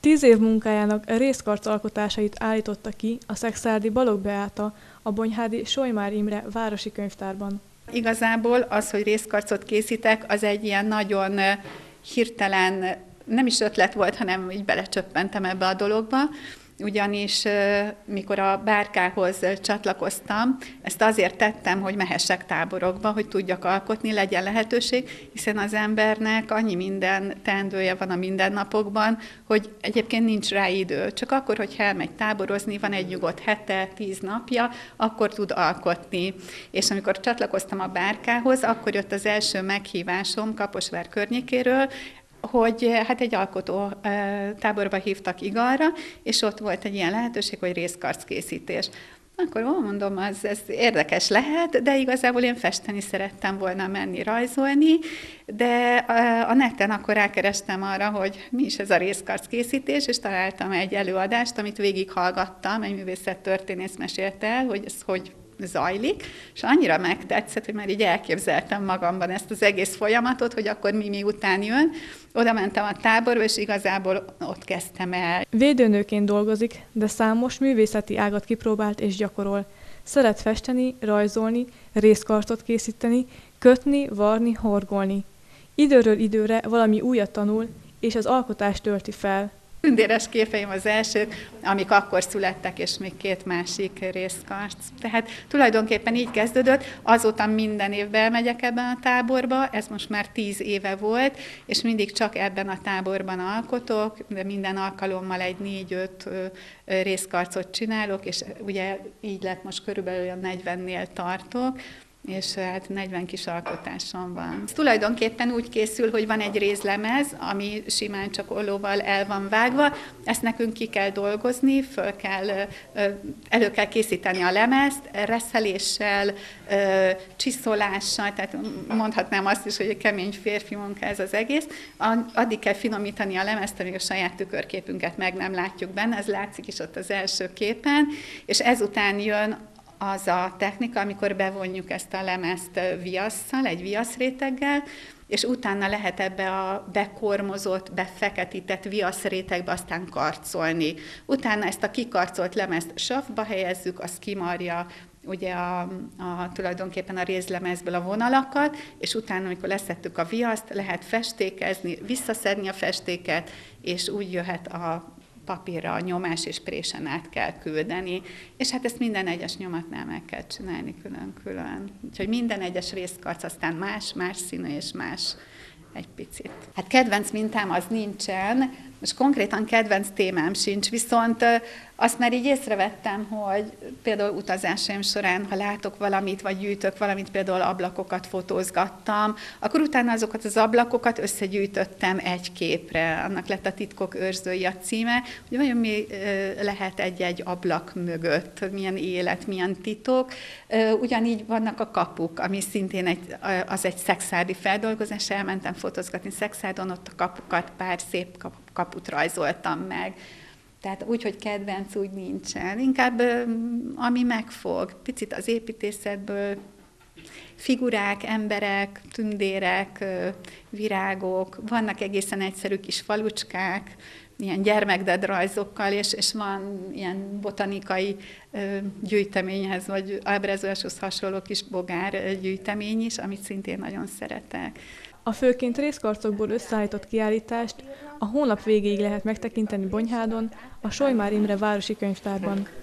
10 év munkájának részkarc alkotásait állította ki a szekszárdi Balogh Beáta a Bonyhádi Solymár Imre Városi Könyvtárban. Igazából az, hogy részkarcot készítek, az egy ilyen nagyon hirtelen, nem is ötlet volt, hanem így belecsöppentem ebbe a dologba, ugyanis mikor a Bárkához csatlakoztam, ezt azért tettem, hogy mehessek táborokba, hogy tudjak alkotni, legyen lehetőség, hiszen az embernek annyi minden teendője van a mindennapokban, hogy egyébként nincs rá idő. Csak akkor, hogyha elmegy táborozni, van egy nyugodt hete, 10 napja, akkor tud alkotni. És amikor csatlakoztam a Bárkához, akkor jött az első meghívásom Kaposvár környékéről, hogy hát egy alkotó táborba hívtak Igalra, és ott volt egy ilyen lehetőség, hogy részkarckészítés. Akkor mondom, ez érdekes lehet, de igazából én festeni szerettem volna menni, rajzolni, de a neten akkor rákerestem arra, hogy mi is ez a részkarckészítés, és találtam egy előadást, amit végighallgattam, egy művészettörténész mesélte el, hogy ez hogy zajlik, és annyira megtetszett, hogy már így elképzeltem magamban ezt az egész folyamatot, hogy akkor mi után jön. Oda mentem a táborba, és igazából ott kezdtem el. Védőnőként dolgozik, de számos művészeti ágat kipróbált és gyakorol. Szeret festeni, rajzolni, részkarcot készíteni, kötni, varni, horgolni. Időről időre valami újat tanul, és az alkotást tölti fel. Tündéres képeim az elsők, amik akkor születtek, és még 2 másik részkarc. Tehát tulajdonképpen így kezdődött, azóta minden évben megyek ebben a táborba, ez most már 10 éve volt, és mindig csak ebben a táborban alkotok, de minden alkalommal egy 4-5 részkarcot csinálok, és ugye így lett most körülbelül olyan 40-nél tartok, és hát 40 kis alkotásom van. Ez tulajdonképpen úgy készül, hogy van egy rézlemez, ami simán csak ollóval el van vágva, ezt nekünk ki kell dolgozni, elő kell készíteni a lemezt, reszeléssel, csiszolással, tehát mondhatnám azt is, hogy egy kemény férfi munka ez az egész. Addig kell finomítani a lemezt, amíg a saját tükörképünket meg nem látjuk benne, ez látszik is ott az első képen, és ezután jön az a technika, amikor bevonjuk ezt a lemezt viasszal, egy viaszréteggel, és utána lehet ebbe a bekormozott, befeketített viaszrétegbe aztán karcolni. Utána ezt a kikarcolt lemezt savba helyezzük, az kimarja ugye tulajdonképpen a rézlemezből a vonalakat, és utána, amikor leszettük a viaszt, lehet festékezni, visszaszedni a festéket, és úgy jöhet a papírra a nyomás, és présen át kell küldeni. És hát ezt minden egyes nyomatnál meg kell csinálni külön-külön. Úgyhogy minden egyes részkarc aztán más színű és más egy picit. Hát kedvenc mintám az nincsen, most konkrétan kedvenc témám sincs, viszont azt már így észrevettem, hogy például utazásaim során, ha látok valamit, vagy gyűjtök valamit, például ablakokat fotózgattam, akkor utána azokat az ablakokat összegyűjtöttem egy képre. Annak lett a Titkok őrzői a címe, hogy vajon mi lehet egy-egy ablak mögött, milyen élet, milyen titok. Ugyanígy vannak a kapuk, ami szintén egy szekszárdi feldolgozás, elmentem fotózgatni Szexárdon, ott a kapukat, pár szép kaput rajzoltam meg. Tehát úgy, hogy kedvenc, úgy nincsen. Inkább ami megfog. Picit az építészetből figurák, emberek, tündérek, virágok, vannak egészen egyszerű kis falucskák, ilyen gyermekded rajzokkal, és van ilyen botanikai gyűjteményhez, vagy ábrázoláshoz hasonló kis bogár gyűjtemény is, amit szintén nagyon szeretek. A főként részkarcokból összeállított kiállítást a hónap végéig lehet megtekinteni Bonyhádon, a Solymár Imre Városi Könyvtárban.